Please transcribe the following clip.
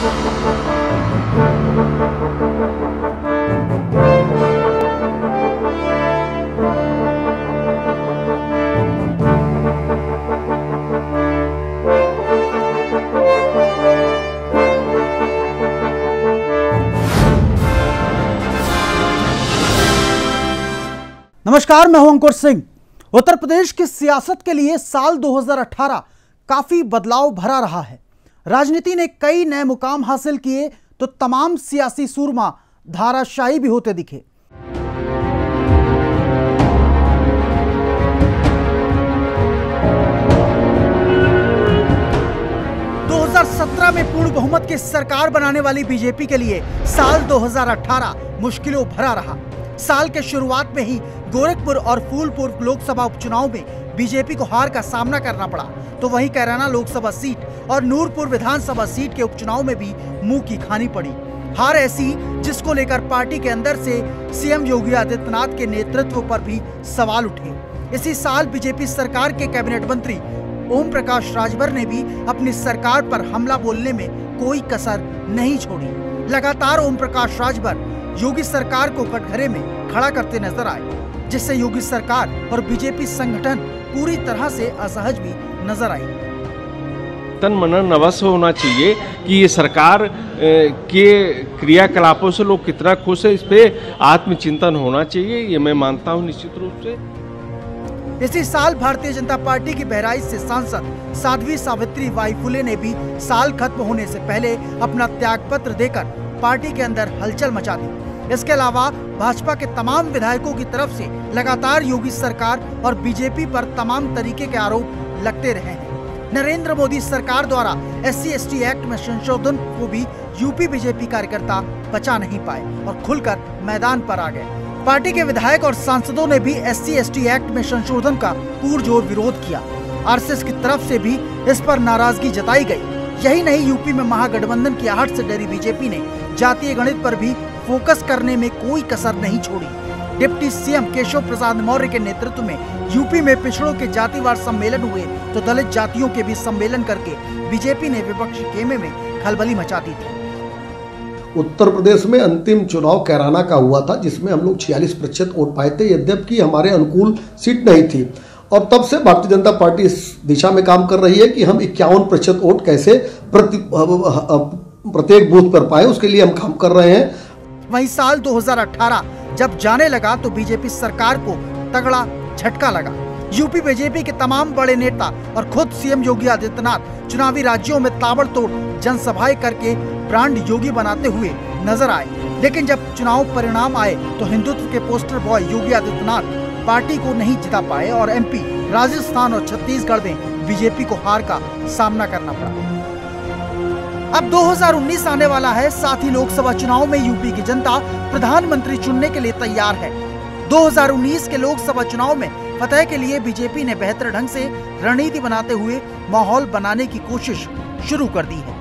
नमस्कार, मैं हूं अंकुर सिंह। उत्तर प्रदेश की सियासत के लिए साल 2018 काफी बदलाव भरा रहा है। राजनीति ने कई नए मुकाम हासिल किए तो तमाम सियासी सूरमा धाराशायी भी होते दिखे। में पूर्ण बहुमत की सरकार बनाने वाली बीजेपी के लिए साल 2018 मुश्किलों भरा रहा। साल के शुरुआत में ही गोरखपुर और फूलपुर लोकसभा उपचुनाव में बीजेपी को हार का सामना करना पड़ा, तो वहीं कैराना लोकसभा सीट और नूरपुर विधानसभा सीट के उपचुनाव में भी मुंह की खानी पड़ी। हार ऐसी जिसको लेकर पार्टी के अंदर से सीएम योगी आदित्यनाथ के नेतृत्व पर भी सवाल उठे। इसी साल बीजेपी सरकार के कैबिनेट मंत्री ओम प्रकाश राजभर ने भी अपनी सरकार पर हमला बोलने में कोई कसर नहीं छोड़ी। लगातार ओम प्रकाश राजभर योगी सरकार को कटघरे में खड़ा करते नजर आए, जिससे योगी सरकार और बीजेपी संगठन पूरी तरह से असहज भी नजर आई। तन मनन अवश्य होना चाहिए कि ये सरकार के क्रियाकलापों से लोग कितना खुश है, इस पे आत्मचिंतन होना चाहिए, ये मैं मानता हूँ निश्चित रूप से। इसी साल भारतीय जनता पार्टी की बहराइच से सांसद साध्वी सावित्री बाई फुले ने भी साल खत्म होने से पहले अपना त्याग पत्र देकर पार्टी के अंदर हलचल मचा दी। इसके अलावा भाजपा के तमाम विधायकों की तरफ से लगातार योगी सरकार और बीजेपी पर तमाम तरीके के आरोप लगते रहे हैं। नरेंद्र मोदी सरकार द्वारा SC/ST एक्ट में संशोधन को भी यूपी बीजेपी कार्यकर्ता बचा नहीं पाए और खुलकर मैदान पर आ गए। पार्टी के विधायक और सांसदों ने भी SC/ST एक्ट में संशोधन का पुरजोर विरोध किया। RSS की तरफ से भी इस पर नाराजगी जताई गई। यही नहीं, यूपी में महागठबंधन की आहट से डरी बीजेपी ने जातीय गणित पर भी फोकस करने में कोई कसर नहीं छोड़ी। डिप्टी सीएम केशव प्रसाद मौर्य के नेतृत्व में यूपी में पिछड़ों के जातिवार सम्मेलन हुए तो दलित जातियों के भी सम्मेलन करके बीजेपी ने विपक्षी खेमे में खलबली मचा दी थी। उत्तर प्रदेश में अंतिम चुनाव कैराना का हुआ था, जिसमें हम लोग 46% वोट पाए थे, यद्यपि हमारे अनुकूल सीट नहीं थी। और तब से भारतीय जनता पार्टी इस दिशा में काम कर रही है कि हम 51% वोट कैसे प्रत्येक बूथ पर पाए, उसके लिए हम काम कर रहे हैं। वहीं साल 2018 जब जाने लगा तो बीजेपी सरकार को तगड़ा झटका लगा। यूपी बीजेपी के तमाम बड़े नेता और खुद सीएम योगी आदित्यनाथ चुनावी राज्यों में ताबड़तोड़ जनसभाएं करके ब्रांड योगी बनाते हुए नजर आए। लेकिन जब चुनाव परिणाम आए तो हिंदुत्व के poster boy Yogi Adityanath party को नहीं जिता पाए और MP, राजस्थान और छत्तीसगढ़ में बीजेपी को हार का सामना करना पड़ा। अब 2019 आने वाला है, साथ ही लोकसभा चुनाव में यूपी की जनता प्रधानमंत्री चुनने के लिए तैयार है। 2019 के लोकसभा चुनाव में फतह के लिए बीजेपी ने बेहतर ढंग से रणनीति बनाते हुए माहौल बनाने की कोशिश शुरू कर दी है।